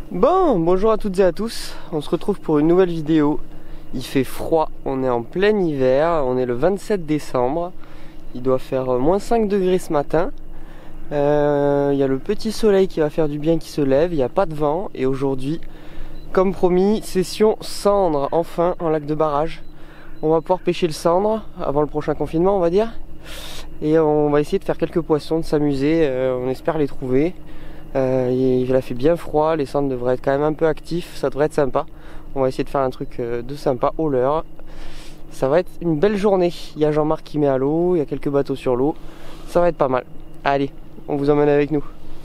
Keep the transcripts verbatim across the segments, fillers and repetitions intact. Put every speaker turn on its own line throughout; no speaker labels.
Bon, bonjour à toutes et à tous, on se retrouve pour une nouvelle vidéo. Il fait froid, on est en plein hiver, on est le vingt-sept décembre. Il doit faire moins cinq degrés ce matin. Euh, il y a le petit soleil qui va faire du bien qui se lève, il n'y a pas de vent. Et aujourd'hui, comme promis, session cendre, enfin en lac de barrage. On va pouvoir pêcher le cendre avant le prochain confinement, on va dire. Et on va essayer de faire quelques poissons, de s'amuser, euh, on espère les trouver. Euh, il a fait bien froid, les cendres devraient être quand même un peu actifs, ça devrait être sympa. On va essayer de faire un truc de sympa au leurre. Ça va être une belle journée. Il y a Jean-Marc qui met à l'eau, il y a quelques bateaux sur l'eau. Ça va être pas mal. Allez, on vous emmène avec nous.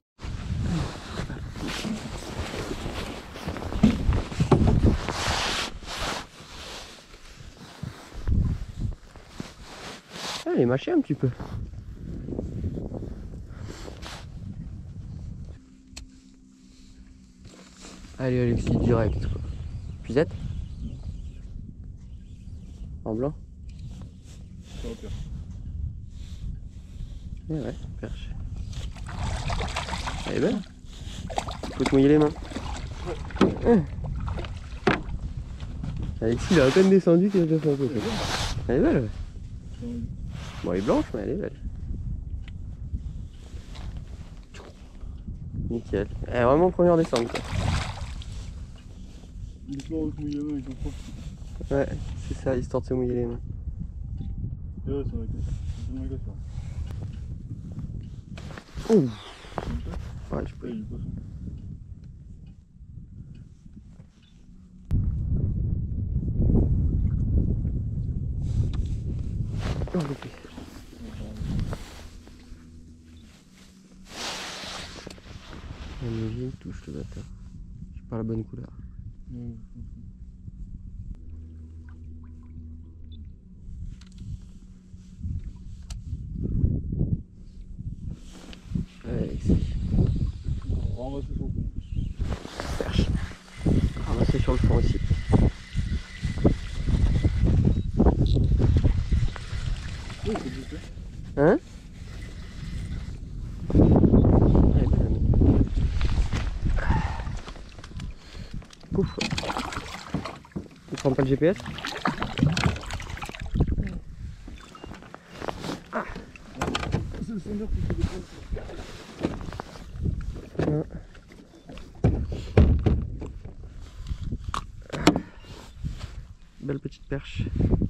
Allez, mâchez un petit peu. Allez Alexis, direct quoi. Puisette. En blanc. Ouais ouais, perche. Elle est belle. Faut te mouiller les mains. Ouais. Alexis il a à peine descendu qu'il a déjà fait un peu. Elle est belle ouais. Bon elle est blanche mais elle est belle. Nickel. Elle est vraiment première descente quoi.
Histoire de se mouiller les mains, ils sont propres.
Ouais, c'est ça, histoire de se mouiller les mains.
Ouais, c'est vrai que c'est vrai que
ça. Ouh. Ouais, je peux.
Ouais, il y a du poisson.
Oh, loupé. Il me touche le bâtard. J'ai pas la bonne couleur.
Mmh.
Ouais, ici.
Ramasser sur le fond.
Perche. Ramasser sur le fond aussi.
Oui, c'est juste.
Hein? Pouf. Tu prends pas le G P S? Ah.
C'est le sonneur qui fait des points.
Belle petite perche.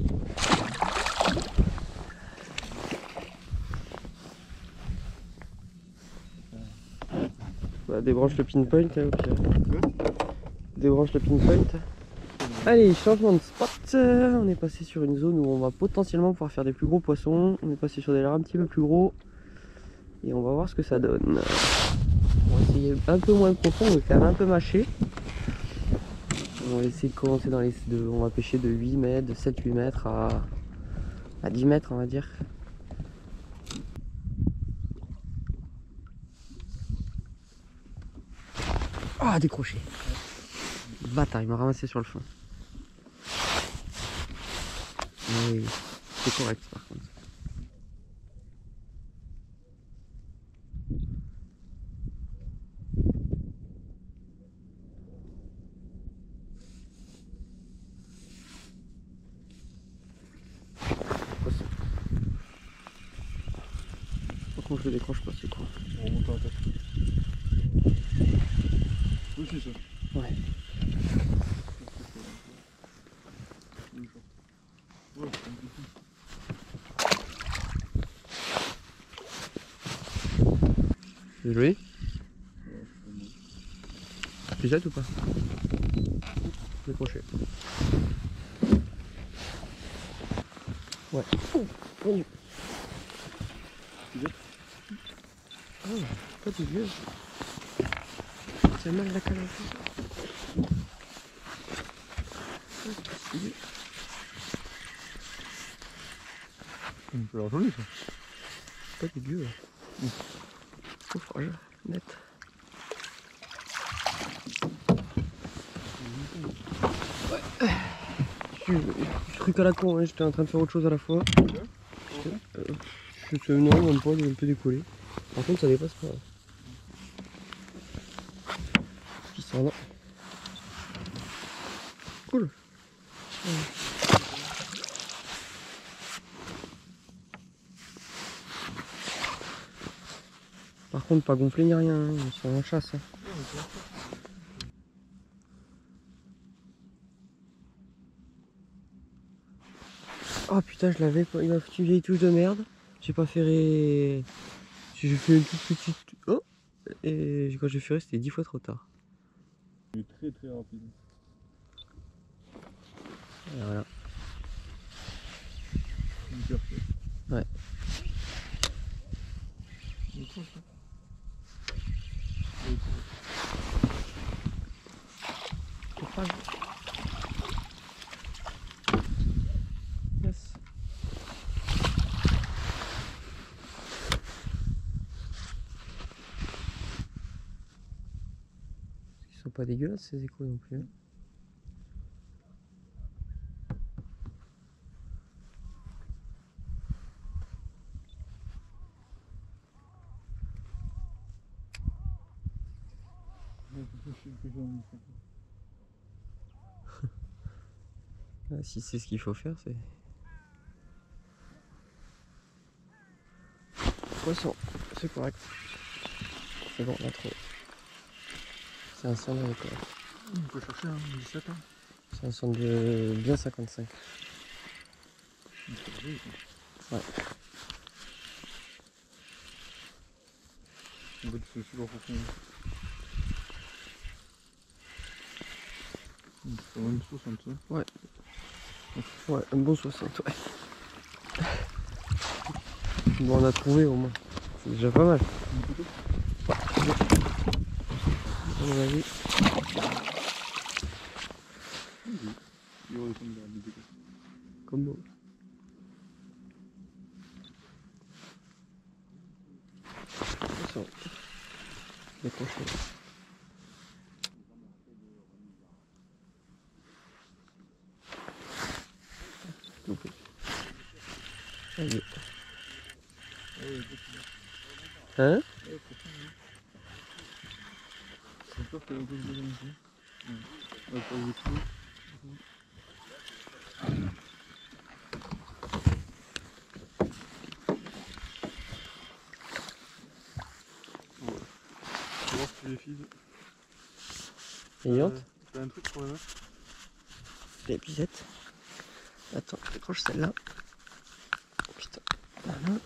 Bah, débranche le pinpoint hein, au pire. Débranche le pinpoint. Allez, changement de spot. On est passé sur une zone où on va potentiellement pouvoir faire des plus gros poissons. On est passé sur des leurres un petit peu plus gros. Et on va voir ce que ça donne. On va essayer un peu moins profond, on va faire un peu mâché. On va essayer de commencer dans les... De, on va pêcher de huit mètres, de sept huit mètres à, à dix mètres on va dire. Ah, oh, décroché. Bâtard, il m'a ramassé sur le fond. Oui, c'est correct par contre. Faut que je le décroche pas, c'est quoi.
On remonte à la tête. Aussi ça.
Ouais.
Ouais,
C'est joli. Tu jettes ou pas? Décroché. Ouais. Oh, pendu.
Tu jettes?
Ah, pas du vieux. C'est mal la cale en plus.
C'est l'air joli ça.
Pas dégueu. Mmh. Trop fragile, net. Ouais. Je, je truc à la con, hein. J'étais en train de faire autre chose à la fois.
Ouais.
Euh, je sais non, même pas, il est un peu décollé. Par contre ça dépasse pas. descendre. Cool. Par contre, pas gonflé ni rien, hein. Ils sont en chasse. Hein. Oh putain, je l'avais pas. Il m'a foutu une vieille touche de merde. J'ai pas ferré. J'ai fait une toute petite. Oh. Et quand j'ai ferré, c'était dix fois trop tard.
Il est très très rapide.
Et voilà.
Hyper fait.
Ouais.
Il est proche, hein.
Courage. Yes. Ils sont pas dégueulasses ces échos non plus. Hein. Ah, si c'est ce qu'il faut faire, c'est. Poisson, c'est correct. C'est bon, on a trouvé. C'est un centre de correct.
On peut chercher un dix-sept ans.
C'est un centre de bien cinquante-cinq. Ouais.
En fait, c'est super profond. C'est vraiment une soixante, ça.
Ouais. Ouais, un bon soixante, ouais. Bon, on a trouvé au moins. C'est déjà pas mal. Ouais. À mon avis. Comme beau. Attention. Décroché. Loupé. Allez. Hein?
J'ai peur qu'il y ait un peu de deuxième ici. Ouais, pas vous trouver. On va voir si les filles.
Ayante.
T'as un truc pour les mettre?
Les pisettes. Attends, décroche celle-là. Putain. Voilà.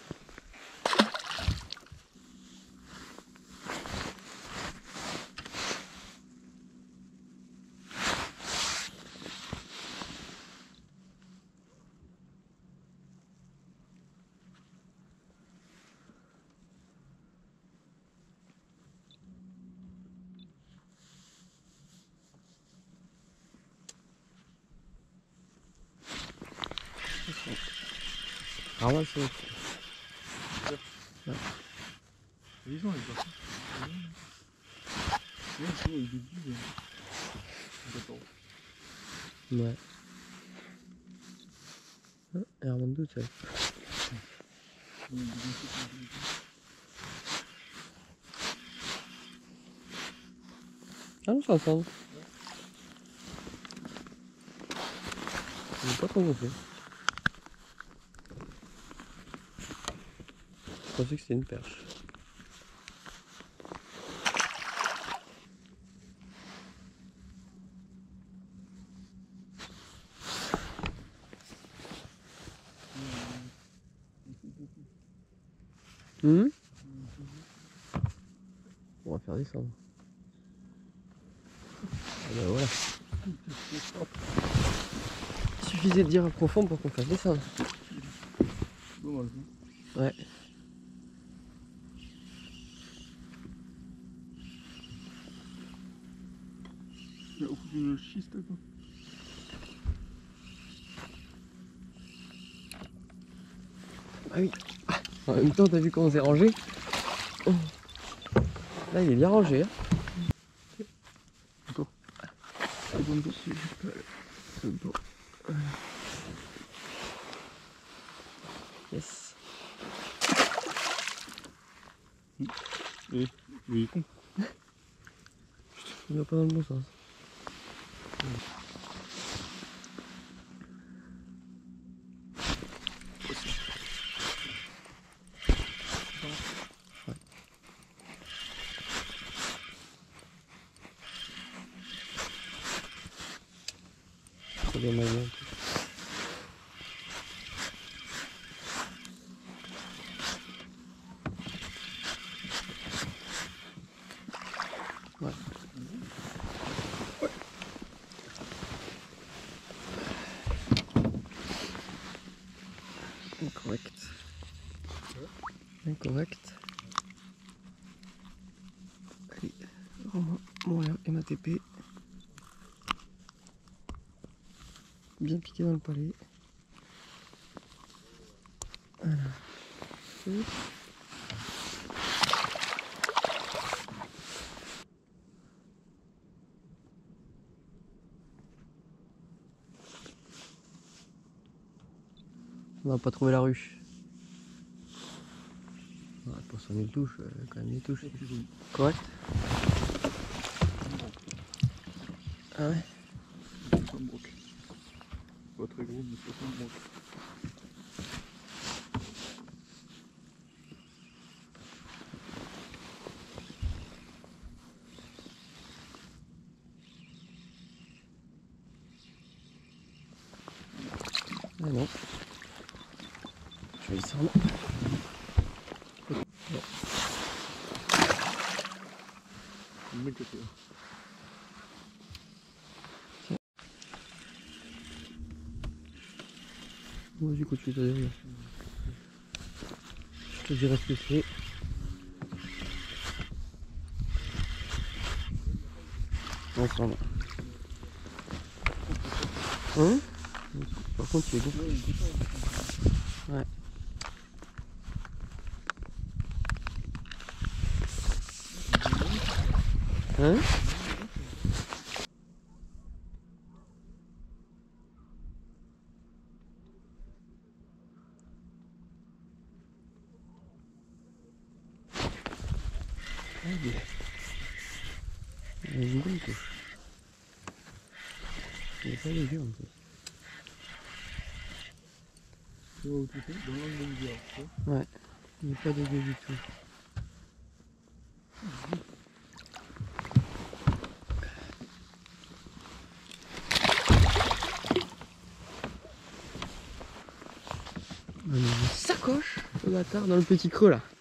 Ramasse. Ouais.
Ils sont les parties. Ouais, c'est vrai, il est dix. D'accord.
Ouais. Ah, Armando, tu sais. Ah non, ça ressemble. Il n'est pas trop gonflé. Je pensais que c'était une perche. Mmh. On va faire descendre. Et ben voilà. Il suffisait de dire à profond pour qu'on fasse descendre.
Dommage.
Ouais.
Il y a beaucoup d'une schiste quoi.
Ah oui. En même temps, t'as vu comment c'est rangé? Oh. Là, il est bien rangé. Hein.
Attends.
C'est bon, c'est juste pas. C'est bon. Yes.
Et, mais il est con.
Il va pas dans le bon sens. Trop dommage. Ouais. Ouais. Incorrect. Incorrect. Allez, rends-moi mon M A T P. Bien piqué dans le palais. Voilà. Oui. On n'a pas trouvé la ruche. Ouais, pour cent mille touches, euh, quand même des touches. Correct. Ah ouais.
soixante brocs. Pas très gros, mais soixante brocs.
Ah non. Je vais descendre. Bon.
Une belle côté.
Tiens. Vas-y, continue ta derrière. Je te dirai ce que c'est. Ensemble. Hein? Par contre, il est gonflé. Ouais. Hein? Il y a une bonne touche. Il n'est pas léger en plus.
Tu vois où tu fais? Dans l'angle de l'hiver, tu vois?
Ouais, il n'est pas dégueu du tout. On a une sacoche, le bâtard, dans le petit creux là.